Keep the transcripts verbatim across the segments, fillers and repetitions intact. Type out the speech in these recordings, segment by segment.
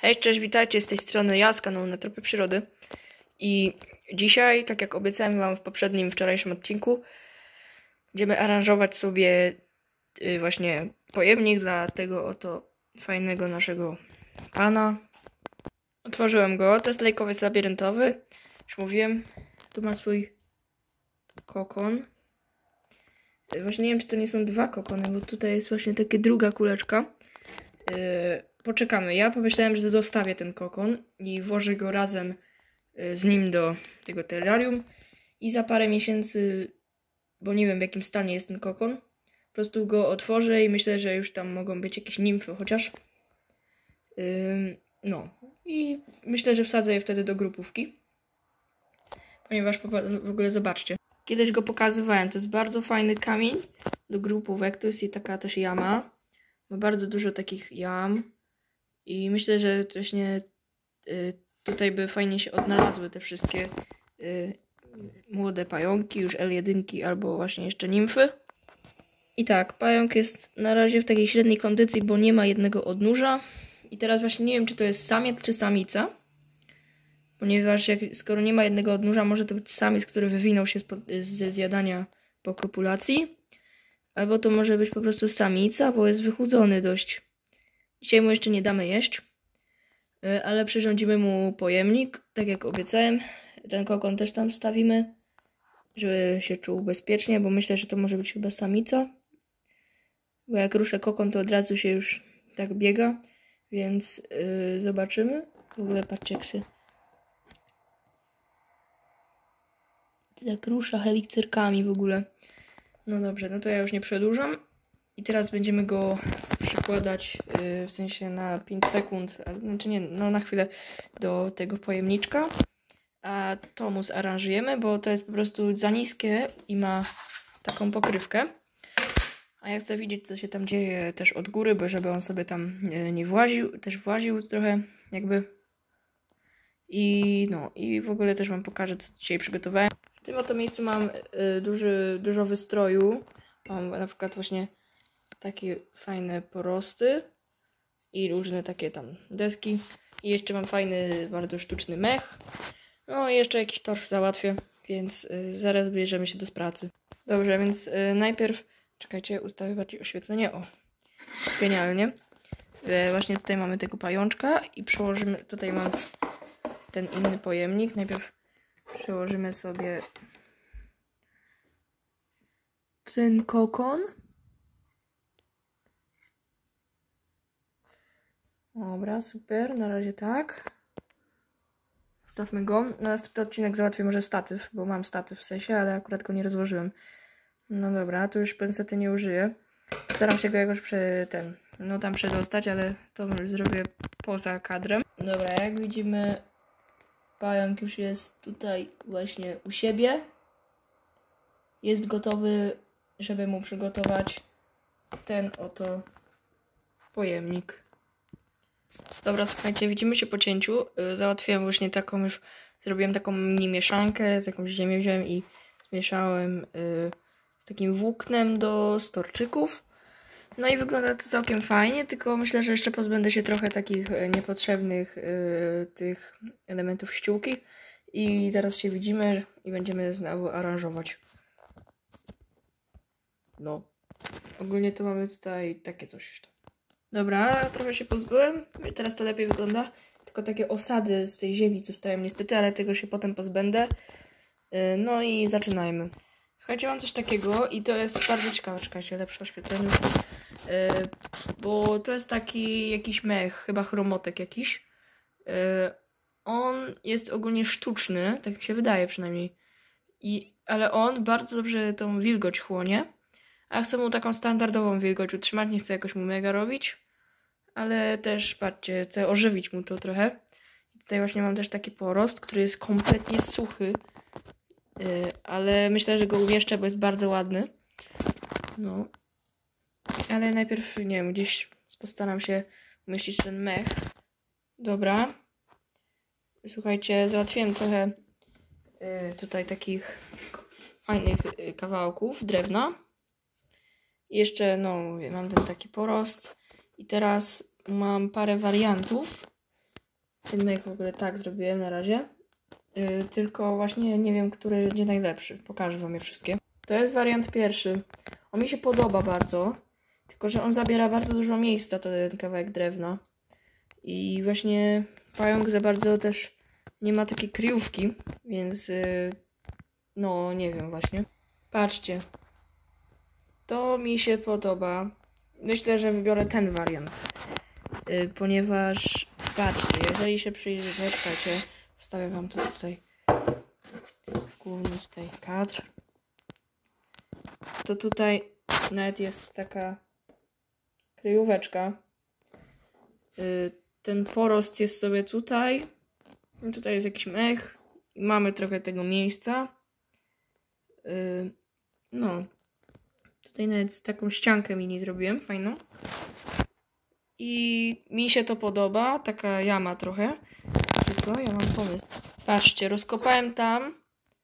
Hej, cześć, witajcie, z tej strony ja z kanału Na Tropy Przyrody. I dzisiaj, tak jak obiecałem wam w poprzednim, wczorajszym odcinku, będziemy aranżować sobie y, właśnie pojemnik dla tego oto fajnego naszego pana. Otworzyłem go, to jest lejkowiec labiryntowy, już mówiłem, tu ma swój kokon. Y, właśnie nie wiem, czy to nie są dwa kokony, bo tutaj jest właśnie taka druga kuleczka. Yy, poczekamy. Ja pomyślałem, że zostawię ten kokon i włożę go razem yy, z nim do tego terrarium i za parę miesięcy, bo nie wiem w jakim stanie jest ten kokon, po prostu go otworzę i myślę, że już tam mogą być jakieś nimfy chociaż. Yy, no i myślę, że wsadzę je wtedy do grupówki, ponieważ w ogóle zobaczcie. Kiedyś go pokazywałem, to jest bardzo fajny kamień do grupówek, to jest i taka też jama. Ma bardzo dużo takich jam i myślę, że właśnie y, tutaj by fajnie się odnalazły te wszystkie y, młode pająki, już L jeden albo właśnie jeszcze nimfy. I tak, pająk jest na razie w takiej średniej kondycji, bo nie ma jednego odnóża. I teraz właśnie nie wiem, czy to jest samiec czy samica, ponieważ jak, skoro nie ma jednego odnóża, może to być samiec, który wywinął się spod, ze zjadania po kopulacji. Albo to może być po prostu samica, bo jest wychudzony dość. Dzisiaj mu jeszcze nie damy jeść. Ale przyrządzimy mu pojemnik, tak jak obiecałem. Ten kokon też tam wstawimy, żeby się czuł bezpiecznie, bo myślę, że to może być chyba samica. Bo jak ruszę kokon, to od razu się już tak biega. Więc yy, zobaczymy. W ogóle patrzcie, jak się tak rusza helikcerkami w ogóle. No dobrze, no to ja już nie przedłużam. I teraz będziemy go przykładać, yy, w sensie na pięć sekund, znaczy nie, no na chwilę do tego pojemniczka. A to mu zaaranżujemy, bo to jest po prostu za niskie i ma taką pokrywkę. A ja chcę widzieć, co się tam dzieje też od góry, bo żeby on sobie tam yy, nie właził, też właził trochę jakby. I no, i w ogóle też wam pokażę, co dzisiaj przygotowałem. W tym oto miejscu mam y, duży, dużo wystroju. Mam na przykład właśnie takie fajne porosty i różne takie tam deski. I jeszcze mam fajny, bardzo sztuczny mech. No i jeszcze jakiś torf załatwię, więc y, zaraz bierzemy się do pracy. Dobrze, więc y, najpierw, czekajcie, ustawię bardziej oświetlenie. O, genialnie. Y, właśnie tutaj mamy tego pajączka i przełożymy, tutaj mam ten inny pojemnik. Najpierw przełożymy sobie ten kokon. Dobra, super, na razie tak. Zostawmy go. Na następny odcinek załatwię może statyw, bo mam statyw w sensie, ale akurat go nie rozłożyłem. No dobra, tu już pensety nie użyję. Staram się go jakoś przy ten, no tam przedostać, ale to już zrobię poza kadrem. Dobra, jak widzimy, pająk już jest tutaj właśnie u siebie. Jest gotowy, żeby mu przygotować ten oto pojemnik. Dobra, słuchajcie, widzimy się po cięciu. Załatwiłem właśnie taką już, zrobiłem taką mini mieszankę, z jakąś ziemię wziąłem i zmieszałem z takim włóknem do storczyków. No i wygląda to całkiem fajnie, tylko myślę, że jeszcze pozbędę się trochę takich niepotrzebnych yy, tych elementów ściółki. I zaraz się widzimy i będziemy znowu aranżować. No. Ogólnie to mamy tutaj takie coś. Dobra, trochę się pozbyłem. Teraz to lepiej wygląda. Tylko takie osady z tej ziemi zostają niestety, ale tego się potem pozbędę. Yy, no i zaczynajmy. Słuchajcie, mam coś takiego i to jest bardzo ciekawe. Czekajcie, lepsze oświetlenie. Yy, bo to jest taki jakiś mech, chyba chromotek jakiś. Yy, on jest ogólnie sztuczny, tak mi się wydaje przynajmniej. I, ale on bardzo dobrze tą wilgoć chłonie. A chcę mu taką standardową wilgoć utrzymać, nie chcę jakoś mu mega robić. Ale też, patrzcie, chcę ożywić mu to trochę. I tutaj właśnie mam też taki porost, który jest kompletnie suchy. Yy, ale myślę, że go umieszczę, bo jest bardzo ładny. No. Ale najpierw, nie wiem, gdzieś postaram się umieścić ten mech. Dobra. Słuchajcie, załatwiłem trochę y, tutaj takich fajnych y, kawałków drewna. I jeszcze, no, mam ten taki porost. I teraz mam parę wariantów ten myk w ogóle tak zrobiłem na razie. Yy, tylko właśnie nie wiem, który będzie najlepszy. Pokażę wam je wszystkie. To jest wariant pierwszy. On mi się podoba bardzo. Tylko że on zabiera bardzo dużo miejsca, to ten kawałek drewna. I właśnie pająk za bardzo też nie ma takiej kryjówki. Więc yy, no nie wiem właśnie. Patrzcie. To mi się podoba. Myślę, że wybiorę ten wariant. Yy, ponieważ, patrzcie, jeżeli się przyjrzycie, czekajcie, wstawię wam to tutaj w główny z tej kadr. To tutaj nawet jest taka kryjóweczka. Yy, ten porost jest sobie tutaj. I tutaj jest jakiś mech. Mamy trochę tego miejsca. Yy, no. Tutaj nawet taką ściankę mini zrobiłem, fajną. I mi się to podoba, taka jama trochę. Czy co? Ja mam pomysł. Patrzcie, rozkopałem tam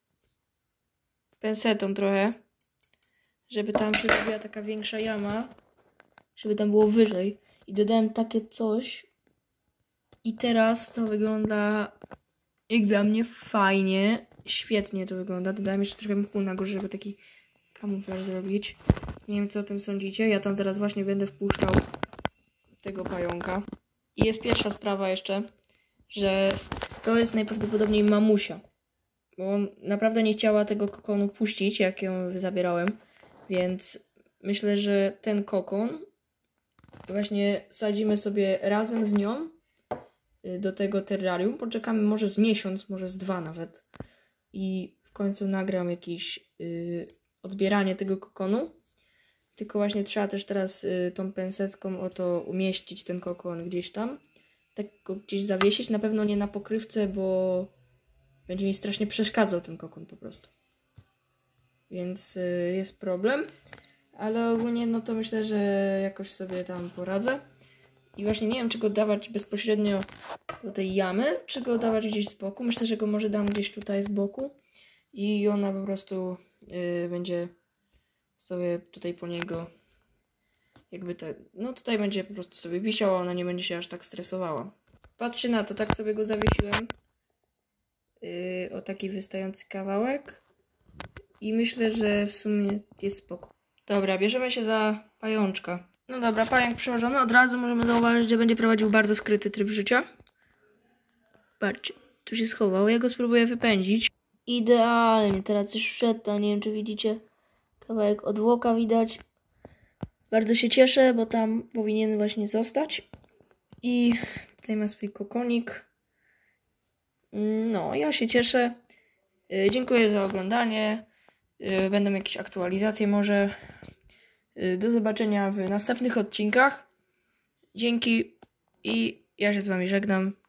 pensetą trochę, żeby tam się zrobiła taka większa jama, żeby tam było wyżej. I dodałem takie coś. I teraz to wygląda jak dla mnie fajnie. Świetnie to wygląda. Dodałem jeszcze trochę mchu na górze, żeby taki kamuflaż zrobić. Nie wiem, co o tym sądzicie. Ja tam zaraz właśnie będę wpuszczał tego pająka. I jest pierwsza sprawa jeszcze, że to jest najprawdopodobniej mamusia. Bo naprawdę nie chciała tego kokonu puścić, jak ją zabierałem. Więc myślę, że ten kokon właśnie sadzimy sobie razem z nią do tego terrarium. Poczekamy może z miesiąc, może z dwa nawet. I w końcu nagram jakieś yy, odbieranie tego kokonu. Tylko właśnie trzeba też teraz y, tą pensetką oto umieścić ten kokon gdzieś tam. Tak go gdzieś zawiesić. Na pewno nie na pokrywce, bo będzie mi strasznie przeszkadzał ten kokon po prostu. Więc y, jest problem. Ale ogólnie no to myślę, że jakoś sobie tam poradzę. I właśnie nie wiem, czy go dawać bezpośrednio do tej jamy, czy go dawać gdzieś z boku. Myślę, że go może dam gdzieś tutaj z boku. I ona po prostu y, będzie sobie tutaj po niego jakby te, no tutaj będzie po prostu sobie wisiała, ona nie będzie się aż tak stresowała. Patrzcie na to, tak sobie go zawiesiłem. Yy, o taki wystający kawałek. I myślę, że w sumie jest spoko. Dobra, bierzemy się za pajączka. No dobra, pająk przełożony. Od razu możemy zauważyć, że będzie prowadził bardzo skryty tryb życia. Patrzcie, tu się schował. Ja go spróbuję wypędzić. Idealnie, teraz już wszedł, nie wiem czy widzicie. Kawałek odwłoka widać. Bardzo się cieszę, bo tam powinien właśnie zostać. I tutaj ma swój kokonik. No, ja się cieszę. Yy, dziękuję za oglądanie. Yy, będą jakieś aktualizacje może. Yy, do zobaczenia w następnych odcinkach. Dzięki i ja się z wami żegnam.